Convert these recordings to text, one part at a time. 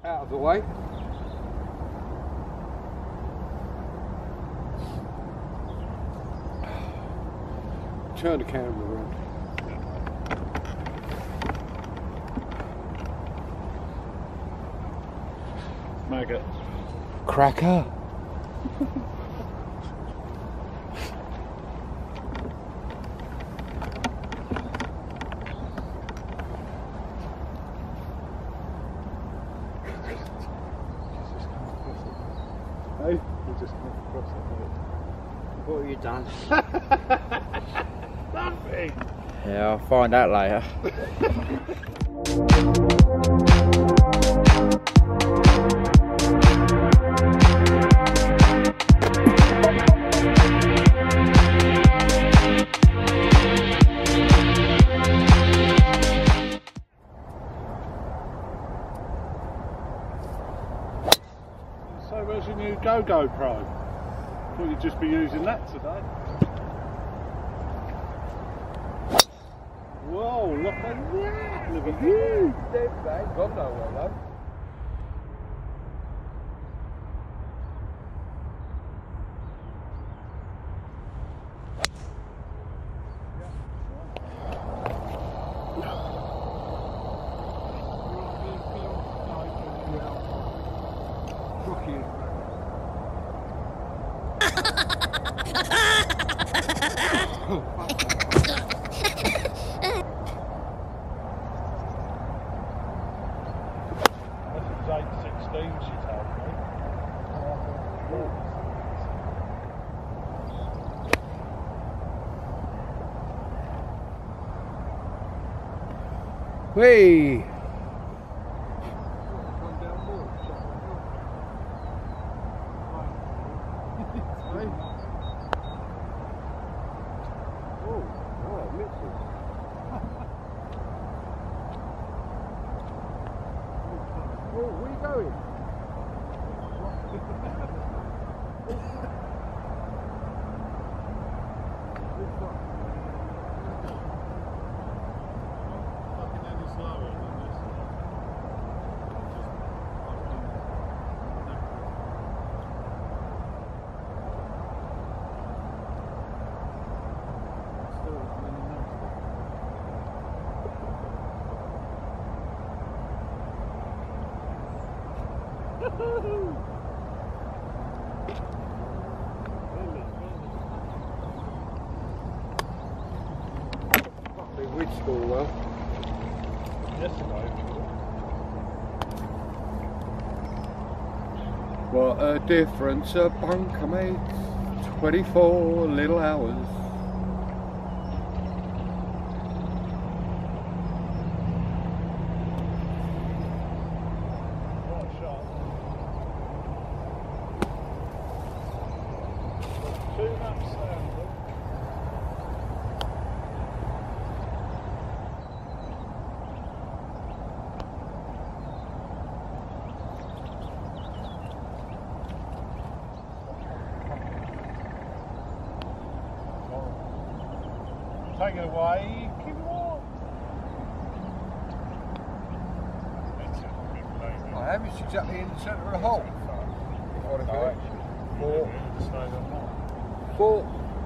Out of the way. Turn the camera around. Maggot. Cracker. Hey, you just come across it. What have you done? Nothing. Yeah, I'll find out later. So where's your new Go-Go Pro? Thought you'd just be using that today. Whoa, look at that! Look at you! Dead, mate. Gone nowhere, though. That was 8:16 she told me. Whee! Where are you going? Nothing any slower than this. Big weed school, well. Yesterday. What a difference a bunker makes. 24 little hours. What a shot. 2 laps standing. Take it away, keep it on. I am, it's exactly in the centre of the hole. What if it? 4.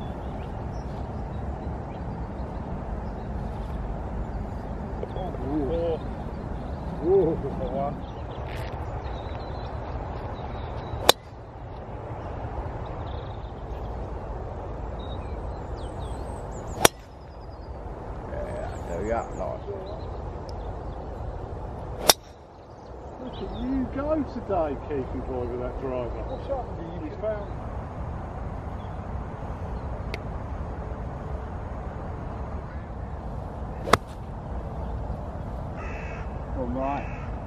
Ooh. For one. There we are, nice. Look at you go today, keeping boy with that driver. What's happened to you? He's found. All right.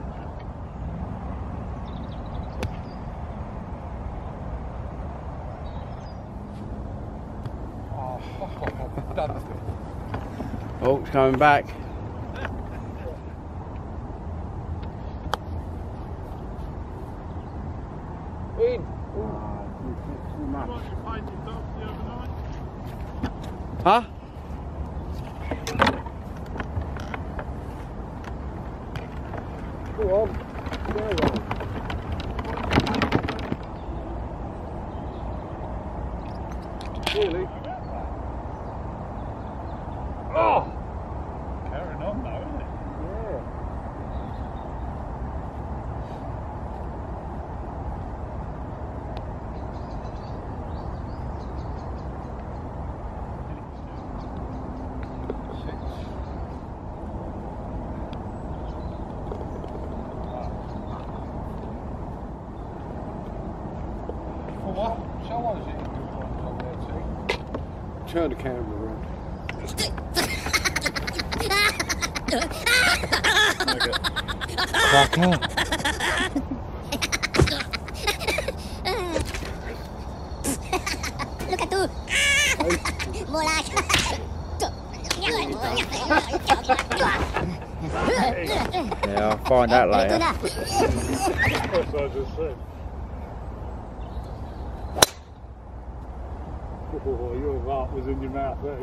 Oh, it's coming back. In. Too much. Like you painted dogs the other night? Huh? Go on. Go on. what? Someone's hitting good ones on there too. Turn the camera around. Cracker. Look at you. Bola. Yeah, I'll find out later. That's what I just said. Oh, your heart was in your mouth there.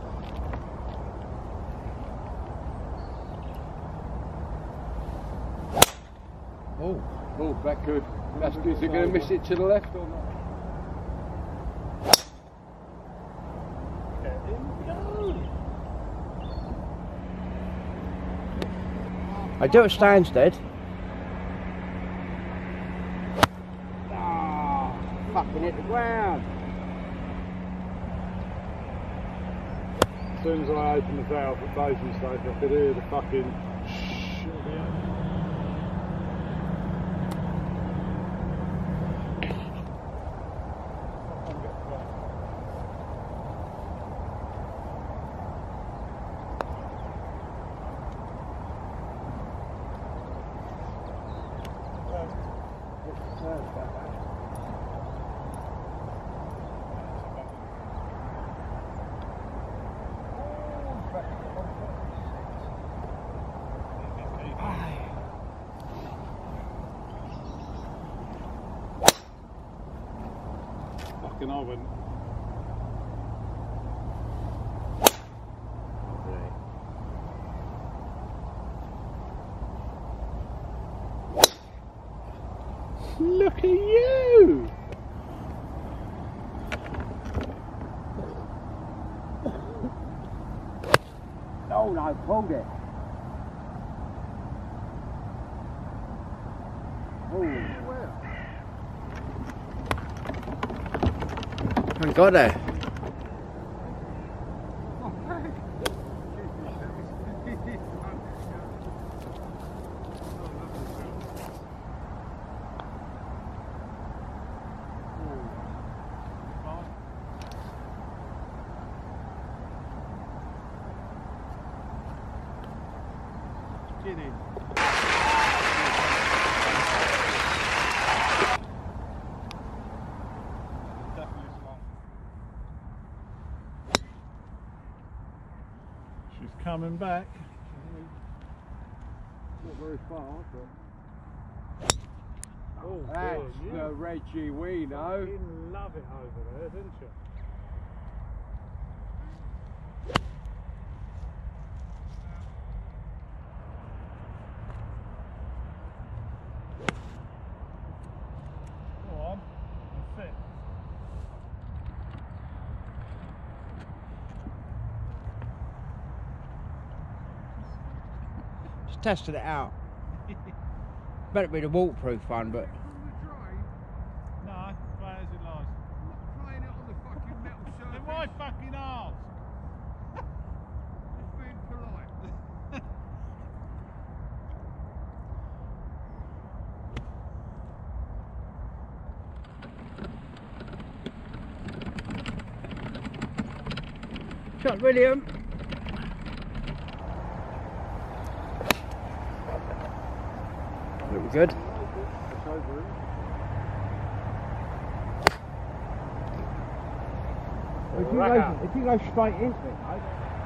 Oh, that good. That's good. Is it going to miss it to the left or not? I do it Stansted. Ah, fucking hit the ground. As soon as I opened the valve at Basingstoke, I could hear the fucking shit. Fucking oven. Look at you! Oh no, pulled it. I got it. Get in. She's coming back. Not very far, but... Oh, that's good, the Reggie we know. You love it over there, didn't you? Go on, that's it. Just tested it out. Better be the waterproof one, but No, play as it lies. Playing it on the fucking metal surface. Then why fucking arse? Just being polite. shot William. Look good. It's over it. If you go straight into it, mate.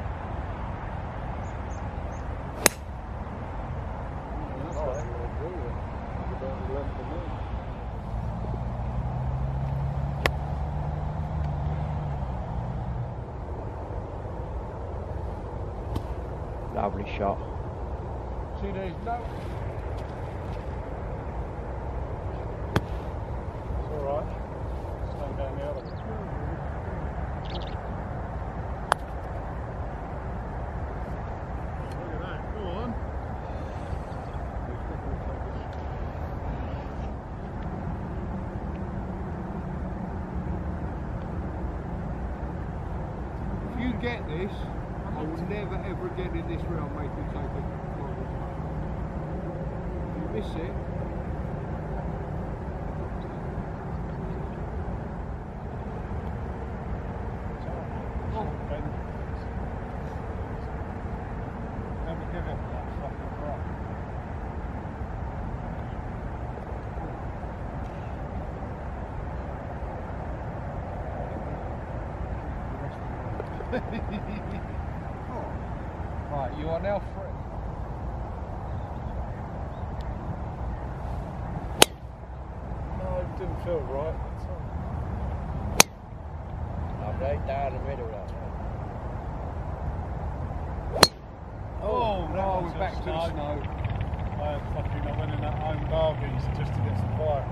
Lovely shot. See, there's no... It's alright. Stand down the other. Look at that, go on. If you get this, I will never ever again in this round make you take it. If you miss it, Right, you are now free. No, it didn't feel right. Lovely, down the middle that Oh, No, we're back to the snow. I went in that home bargains just to get some fire.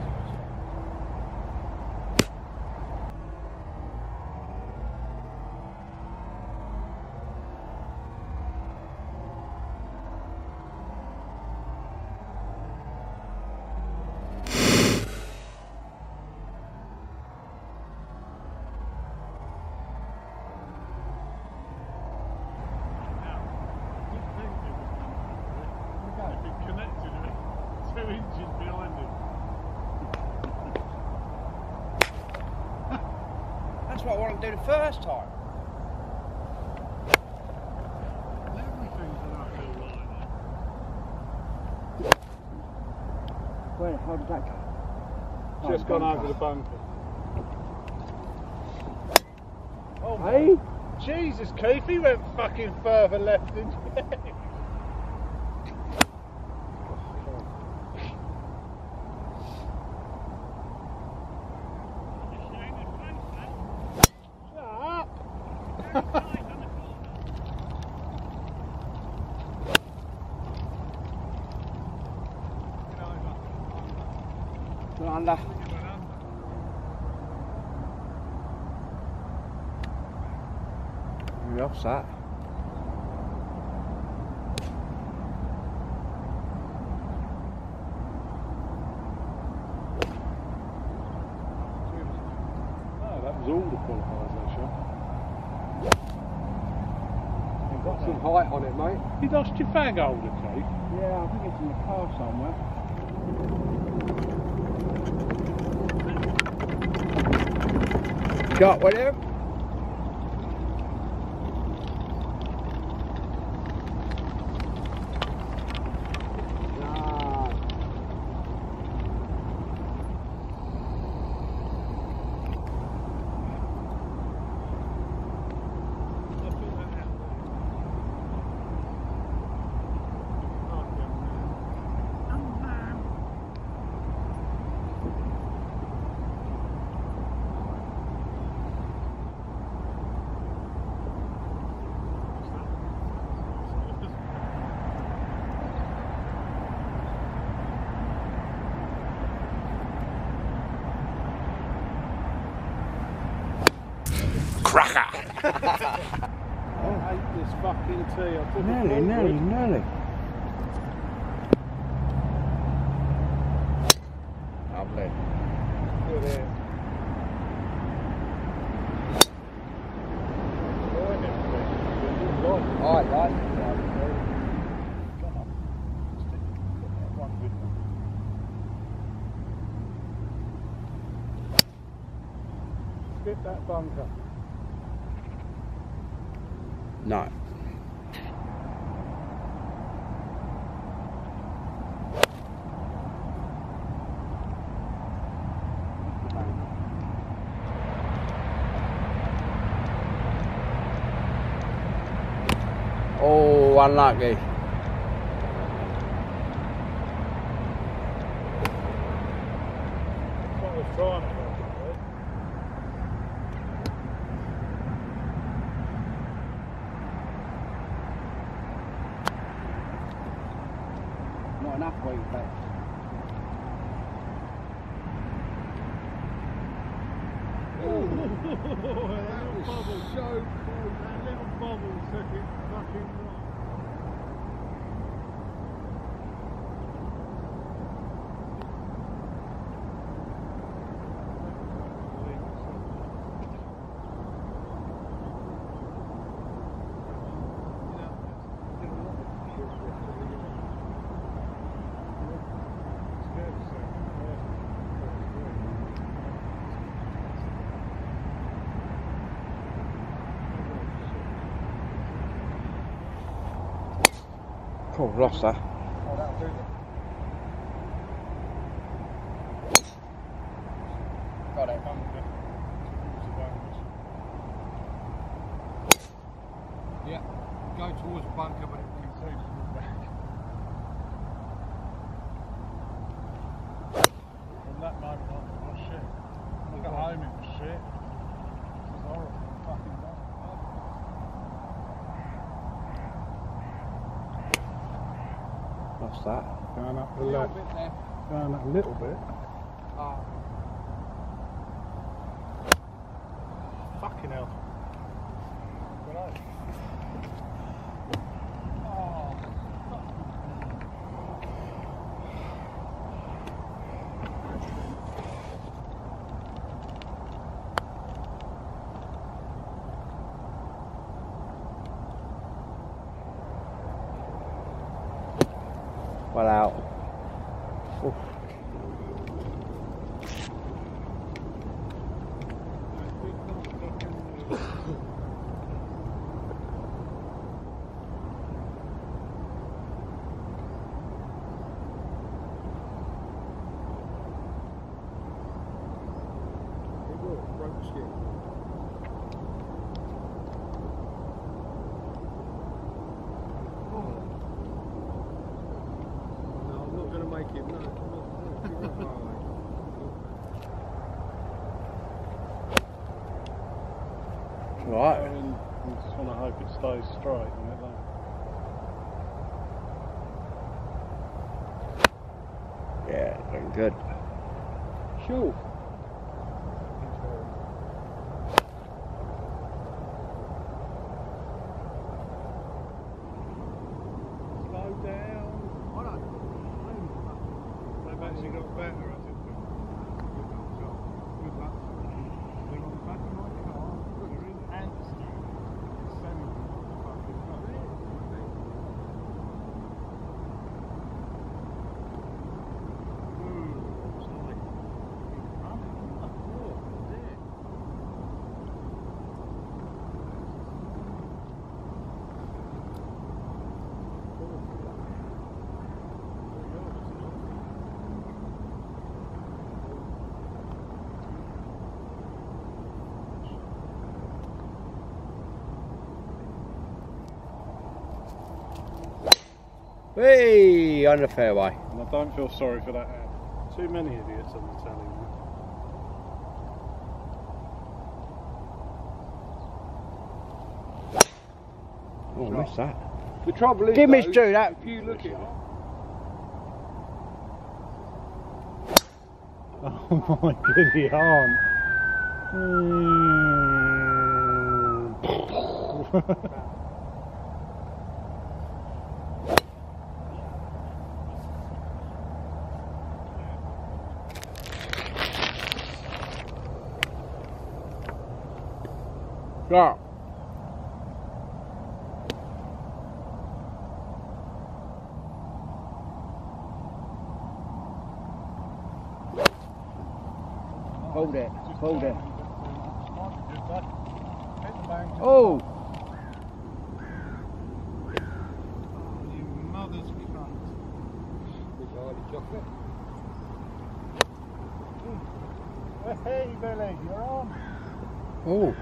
That's what I wanted to do the first time. Where? How did that go? Just gone over the bunker. Oh Hey? Jesus, Keith, he went fucking further left than you. Under. You're offset. No, that was all the qualifiers they shot. You've got some height on it, mate. You lost your fag holder, Keith. Yeah, I think it's in the car somewhere. Got with him. Cracker! I hate this fucking tea. I took Nearly. Lovely. Good here. Alright, guys. Skip that bunker. No. Oh, unlucky. That's what I was trying to do. Not enough weight back. That was so cool. That little bubble took it fucking right. Cool, lost that. Oh, that'll do it. Got it. bunker, but it seems to be back. From that moment on, it was shit. When I got home, it was shit. It was horrible. Fucking bad. What's that? Going up the left. Going up a little bit. Fucking hell. Well out. Oof. Right. I just want to hope it stays straight. Yeah, looking good. Sure. Slow down. They've actually got better, I think. Good luck. They're on the back of my car. They're in Anstey. It's sending them on the fucking road. It's like running. Oh, dear. Hey, on the fairway. And I don't feel sorry for that ad. Too many idiots on the telly now. Oh, I missed that. The trouble is, Give me though, Stu that. if you look at it, Oh my giddy aunt. Yeah. Hold it, hold it. Oh! You mother's cunt. chocolate. Hey Billy, you're on. Oh.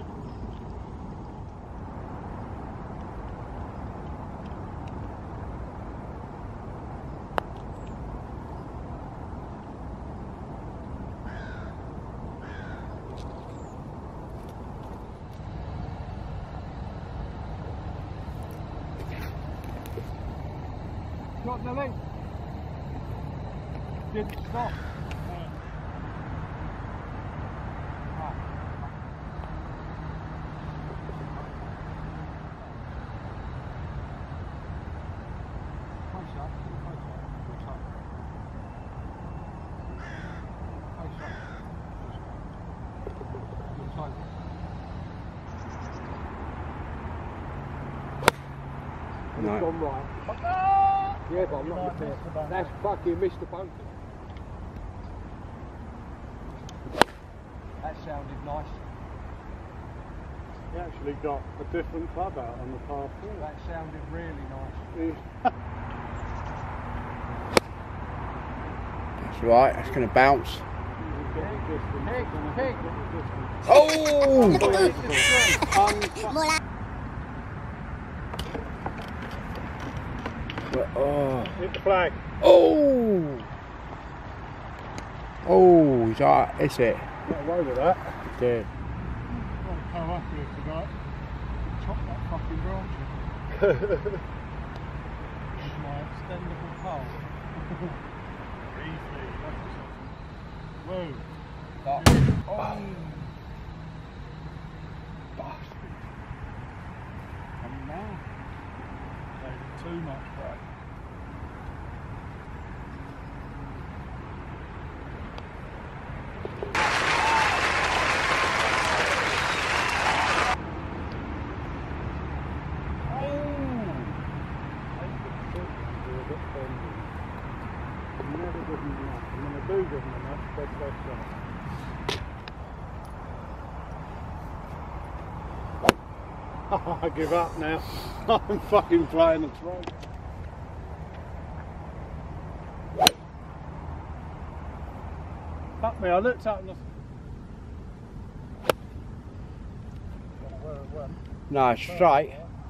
Stop, Billy. Didn't stop. It's gone right. Yeah, but I'm not with it. That's fucking Mr. Bunker. That sounded nice. He actually got a different club out on the par 4. That sounded really nice. That's right, that's going to bounce. Pig. Oh! More like But, oh. Hit the flag. Oh! Oh, he's alright, is it? Not away with that. He did. I'll come up here tonight. Chop that fucking branch. This is my extendable pole. Easy. Whoa. Oh. Bastard. Coming now. Taking too much break. I give up now. I'm fucking playing the throw. Fuck me, I looked up and where it went. No, straight.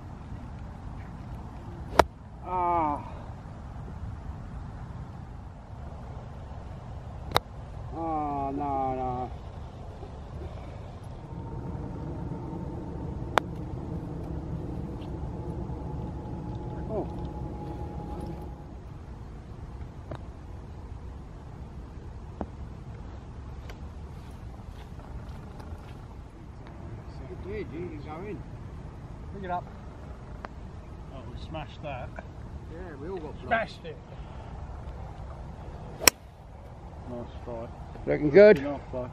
Ah. Oh, no, no. Oh. It did, you can go in. Pick it up. Oh, we smashed that. Yeah, we all got Smashed it. Nice strike. Looking good. Enough though.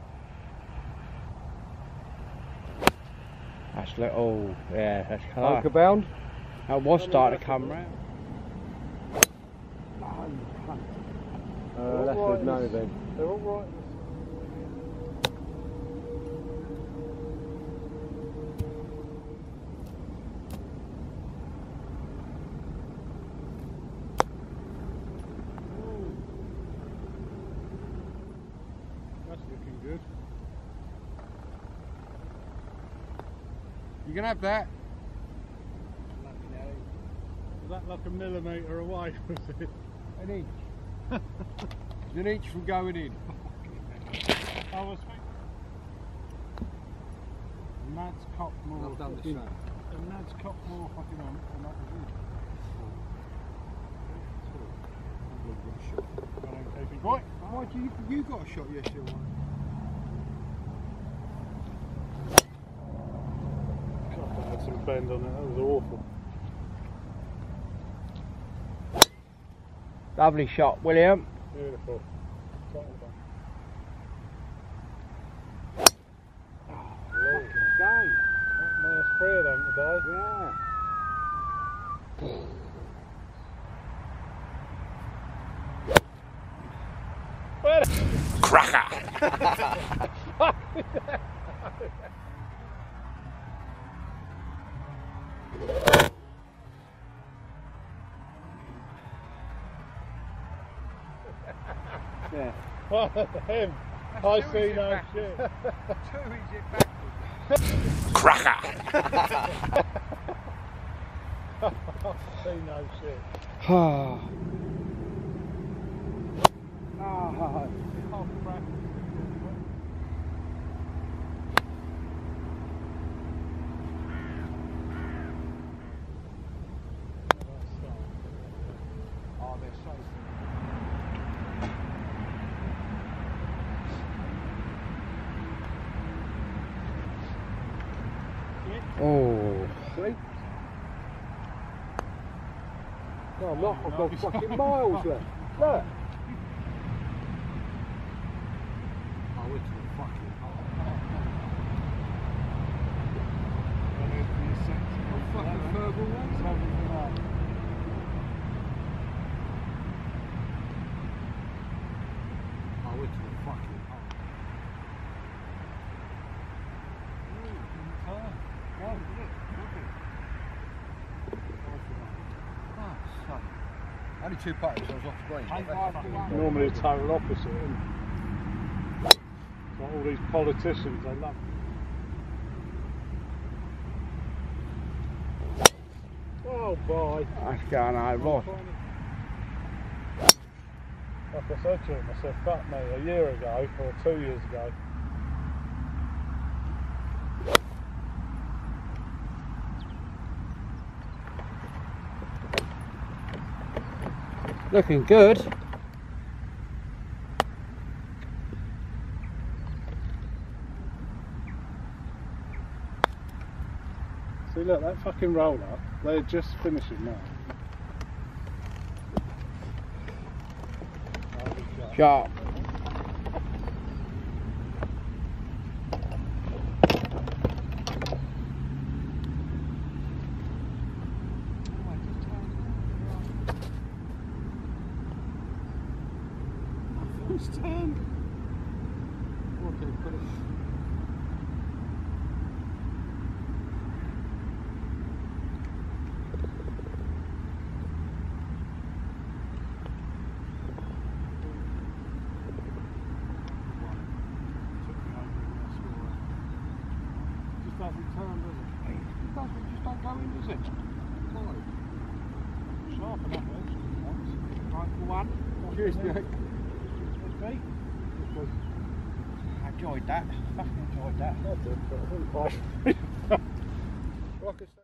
That's little, yeah, that's Bunker colour. bound. That was starting to come round. That's a no then. They're all right. That's looking good. You can have that. Was that like a millimetre away, was it? An inch. An inch from going in. I was thinking. Nad's cocked more. I've done the fucking- same. And Nad's cocked more fucking on, and that was it. I don't keep it right. Why do you got a shot yesterday? God, that had some bend on it. That was awful. Lovely shot, William. Beautiful. Tight Game. nice free of them today. Yeah. Yeah. Him. I see no shit. Too easy backwards. See no shit. Ah. Oh, crap. Oh, they're so Oh. See? No, I'm not. I've got fucking miles left. Look. I went to the fucking fucking verbal one. I went to the fucking only 2 putters, I was off the green. Normally the total opposite. Isn't it? Like all these politicians, they love it. Oh, boy. That's going over. Trying to Like I said to him, I said, fuck me, a year ago, or 2 years ago. Looking good. See, look, that fucking roller, they're just finishing now. Sharp. It's 10. Okay, put it. Just doesn't turn, does it? It doesn't, just don't go in, does it? Why? Sharp enough, Right for one. Cheers, Jake. I enjoyed that. Fucking enjoyed that. I did, but I didn't quite. Like I said.